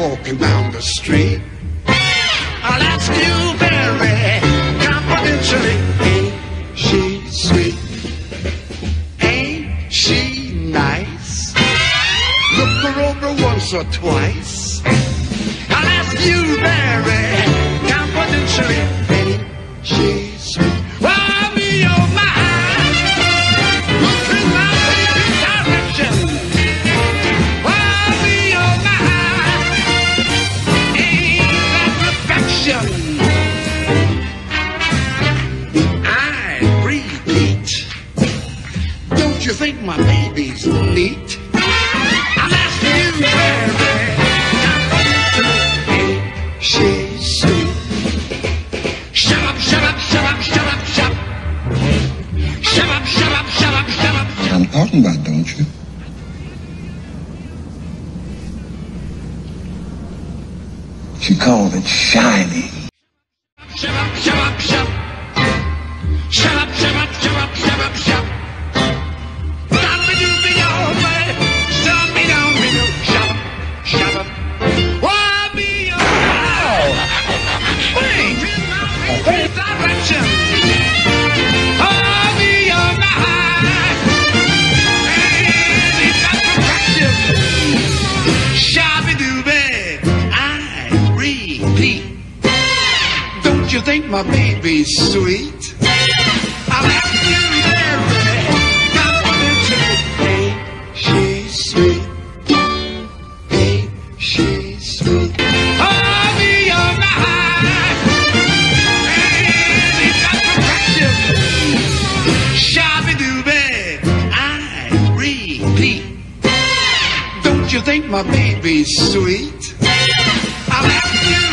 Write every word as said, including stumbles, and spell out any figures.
walking down the street. I'll ask you very confidentially, ain't she sweet? Ain't she nice? Look her over once or twice. I'll ask you very confidentially, ain't she sweet? Well, be your mind. Look in my baby's direction. Well, be your mind. Ain't that perfection? I repeat. Don't you think my baby's neat? I'll ask you very confidentially, ain't she sweet? Shut up, shut up, shut up, shut up, shut up. Shut up, shut up, shut up, shut up. What I'm talking about, don't you? She calls it shiny. Shut up, shut up, shut up. Shut up, shut up, shut up, shut up, shut up. Stop me, do me, oh, buddy. Stop me, don't me, do. Shut up, shut up. Why be your wait in my baby's direction. Oh, be your mind. Ain't that perfection? Shabby-dooby, I repeat. Don't you think my baby's sweet? I'll ask you very confidentially, ain't she sweet? Ain't she sweet? Oh, be your mind. Ain't that perfection? Shabby-dooby, I repeat. Don't you think my baby's sweet? I'll ask you